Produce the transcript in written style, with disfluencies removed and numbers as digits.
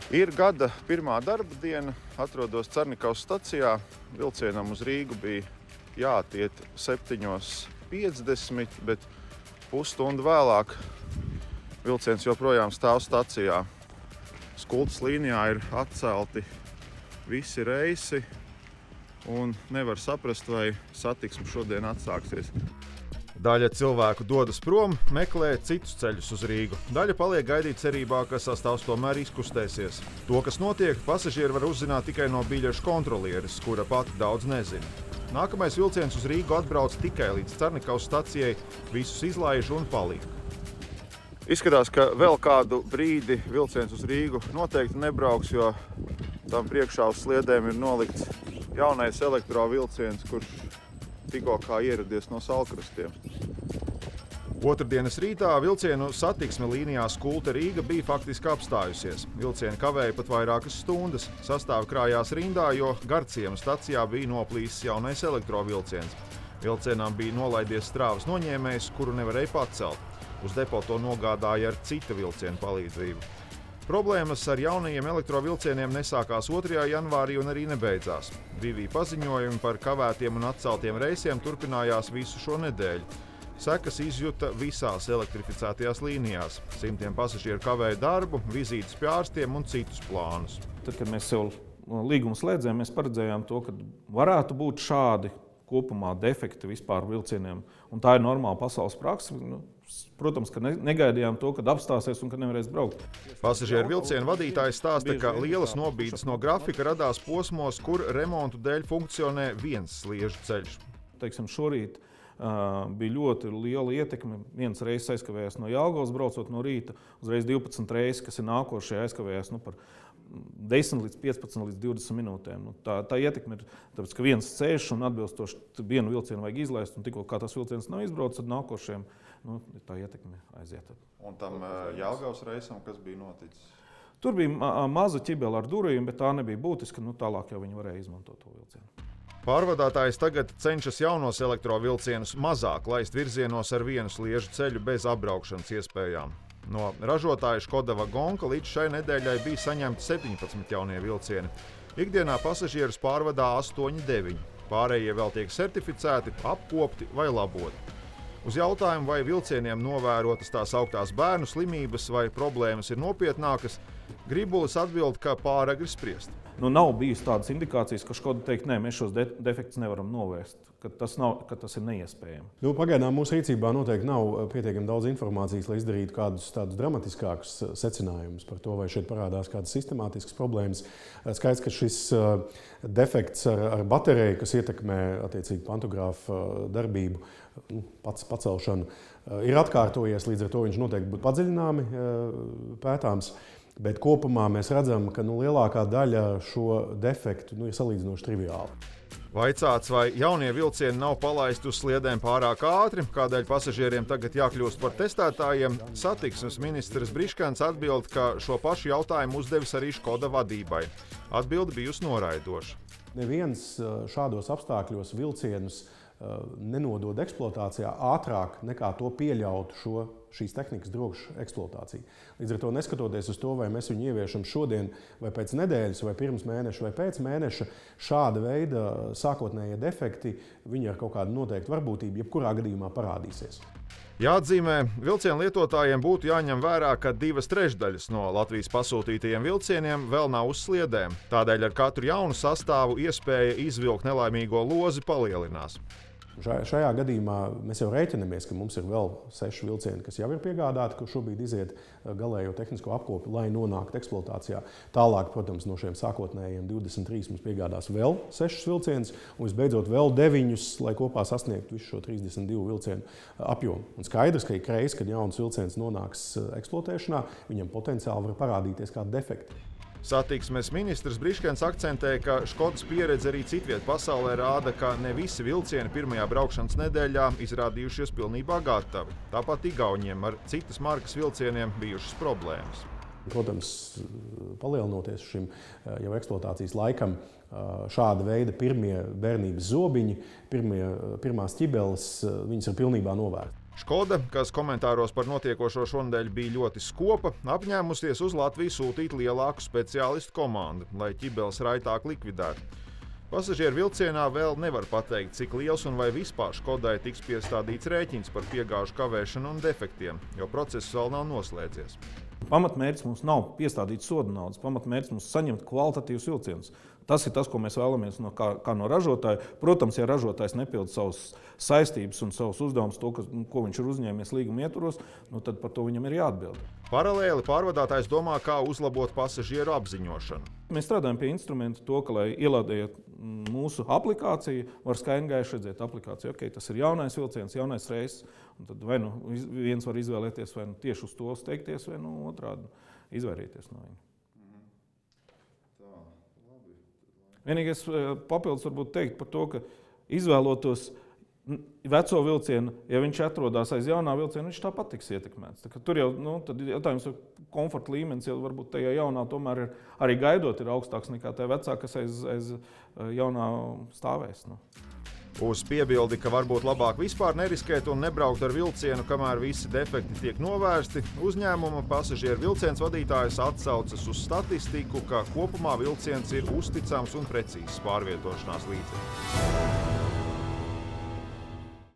Ir gada pirmā darba diena, atrodos Carnikavas stacijā. Vilcienam uz Rīgu bija jātiet 7:50, bet pusstundu vēlāk vilciens joprojām stāv stacijā. Skultas līnijā ir atcelti visi reisi un nevar saprast, vai satiksme šodien atsāksies. Daļa cilvēku dodas prom, meklē citus ceļus uz Rīgu. Daļa paliek gaidīt cerībā, ka sastāvs tomēr izkustēsies. To, kas notiek, pasažieri var uzzināt tikai no biļešu kontrolieres, kura pati daudz nezina. Nākamais vilciens uz Rīgu atbrauc tikai līdz Carnikavas stacijai, visus izlaiž un paliek. Izskatās, ka vēl kādu brīdi vilciens uz Rīgu noteikti nebrauks, jo tam priekšā uz sliedēm ir nolikts jaunais elektrovilciens, kurš tikko kā ieradies no Salkrastiem. Otrdienas rītā vilcienu satiksme līnijā Skulta-Rīga bija faktiski apstājusies. Vilcieni kavēja pat vairākas stundas. Sastāvi krājās rindā, jo Garciema stacijā bija noplīsis jaunais elektrovilciens. Vilcienām bija nolaidies strāvas noņēmējs, kuru nevarēja pacelt. Uz depo to nogādāja ar cita vilciena palīdzību. Problēmas ar jaunajiem elektrovilcieniem nesākās 2. janvārī un arī nebeidzās. Divi paziņojumi par kavētiem un atceltiem reisiem turpinājās visu šo nedēļu. Sekas izjuta visās elektrificētajās līnijās. Simtiem pasažieru kavēja darbu, vizītes pie ārstiem un citus plānus. Tad, kad mēs jau līgumu slēdzējām, mēs paredzējām to, ka varētu būt šādi kopumā defekti vispār vilcieniem. Un tā ir normāla pasaules praksa. Protams, ka negaidījām to, kad apstāsies un kad nevarēs braukt. Pasažieru vilcienu vadītājs stāsta, ka lielas nobīdes no grafika radās posmos, kur remontu dēļ funkcionē viens sliežu ceļš. Teiksim, šorīt bija ļoti liela ietekme. Viens reizes aizkavējās no Jelgavas braucot no rīta, uzreiz 12 reizes, kas ir nākošie, aizkavējās par 10 līdz 15 līdz 20 minūtēm. Tā ietekme ir tāpēc, ka viens ceļš un atbilstoši vienu vilcienu vajag izlaist, un tikko kā tas vilciens nav izbraucis, tad nākošiem tā ietekme aiziet. Un tam Jelgavas reisam, kas bija noticis? Tur bija maza ķibele ar durvīm, bet tā nebija būtiska. Tālāk jau viņi varēja izmantot to vilcienu. Pārvadātājs tagad cenšas jaunos elektrovilcienus mazāk laist virzienos ar vienu sliežu ceļu bez apbraukšanas iespējām. No ražotāja Škoda Vagonka līdz šai nedēļai bija saņemti 17 jaunie vilcieni. Ikdienā pasažierus pārvadā 8–9. Pārējie vēl tiek certificēti, apkopti vai laboti. Uz jautājumu, vai vilcieniem novērotas tās augtās bērnu slimības vai problēmas ir nopietnākas, Gribulis atbild, ka pāragri spriest. Nav bijis tādas indikācijas, ka Škoda teikt, nē, mēs šos defektus nevaram novērst, ka tas ir neiespējami. Pagaidām mūsu rīcībā noteikti nav pietiekami daudz informācijas, lai izdarītu kādus tādus dramatiskākus secinājumus par to, vai šeit parādās kādas sistemātiskas problēmas. Skaidrs, ka šis defekts ar bateriju, kas ietekmē attiecīgi pantogrāfa darbību, pacelšanu, ir atkārtojies, līdz ar to viņš noteikti būtu padziļināmi pētāms. Bet kopumā mēs redzam, ka lielākā daļa šo defektu ir salīdzinoši triviāli. Vaicāts, vai jaunie vilcieni nav palaisti uz sliedēm pārāk ātri, kādēļ pasažieriem tagad jākļūst par testētājiem, satiksmes ministrs Briškens atbild, ka šo pašu jautājumu uzdevis arī Škoda vadībai. Atbilde bijusi noraidoša. Neviens šādos apstākļos vilcienus nenodod eksploatācijā ātrāk nekā to pieļautu šīs tehnikas drošu eksploatāciju. Līdz ar to, neskatoties uz to, vai mēs viņu ieviešam šodien, vai pēc nedēļas, vai pirms mēneša, vai pēc mēneša, šāda veida sākotnējie defekti, viņi ar kaut kādu noteiktu varbūtību jebkurā gadījumā parādīsies. Jāatzīmē, vilcienu lietotājiem būtu jāņem vērā, ka 2/3 no Latvijas pasūtītajiem vilcieniem vēl nav uz sliedēm. Tādēļ ar katru jaunu sastāvu iespēja izvilkt nelaimīgo lozi palielinās. Šajā gadījumā mēs jau rēķinamies, ka mums ir vēl 6 vilcieni, kas jau ir piegādāti, kur šobrīd iziet galējo tehnisko apkopi, lai nonāktu eksploatācijā. Tālāk, protams, no šiem sākotnējiem 23 mums piegādās vēl 6 vilcienus, un visbeidzot vēl 9, lai kopā sasniegtu visu šo 32 vilcienu apjomu. Un skaidrs, ka ik reiz, kad jauns vilciens nonāks eksploatēšanā, viņam potenciāli var parādīties kādi defekti. Satiksmes ministrs Briškens akcentē, ka Škodas pieredze arī citviet pasaulē rāda, ka ne visi vilcieni pirmajā braukšanas nedēļā izrādījušies pilnībā gatavi. Tāpat Igauņiem ar citas markas vilcieniem bijušas problēmas. Protams, palielinoties šim jau eksploatācijas laikam, šāda veida pirmie bērnības zobiņi, pirmās ķibeles, viņas ir pilnībā novērtas. Škoda, kas komentāros par notiekošo šonadēļ bija ļoti skopa, apņēmusies uz Latviju sūtīt lielāku speciālistu komandu, lai ķibeles raitāk likvidētu. Pasažieru vilcienā vēl nevar pateikt, cik liels un vai vispār Škodai tiks piestādīts rēķins par piegāžu kavēšanu un defektiem, jo process vēl nav noslēdzies. Pamatmērķis mums nav piestādīt soda naudas, pamatmērķis mums saņemt kvalitatīvus vilcienus. Tas ir tas, ko mēs vēlamies kā no ražotāja. Protams, ja ražotājs nepilda savas saistības un savus uzdevumus, ko viņš ir uzņēmies līguma ietvaros, tad par to viņam ir jāatbild. Paralēli pārvadātājs domā, kā uzlabot pasažieru apziņošanu. Mēs strādājam pie instrumenta to, ka, lai ielādējot mūsu aplikāciju, var skaidri redzēt aplikāciju. Okay, tas ir jaunais vilciens, jaunais reiss. Tad vai nu viens var izvēlēties, vai nu tieši uz to steigties, vai nu otrādi izvairīties no viņa. Vienīgais papildus varbūt teikt par to, ka izvēlotos veco vilcienu, ja viņš atrodas aiz jaunā vilciena, viņš tāpat tiks ietekmēts. Tur jau tad jautājums, komforta līmenis jau varbūt tajā jaunā tomēr ir, arī gaidot ir augstāks nekā tajā vecā, kas aiz jaunā stāvēs. Uz piebildi, ka varbūt labāk vispār neriskēt un nebraukt ar vilcienu, kamēr visi defekti tiek novērsti, uzņēmuma pasažieru vilciens vadītājs atsaucas uz statistiku, ka kopumā vilciens ir uzticams un precīzs pārvietošanās līdzeklis.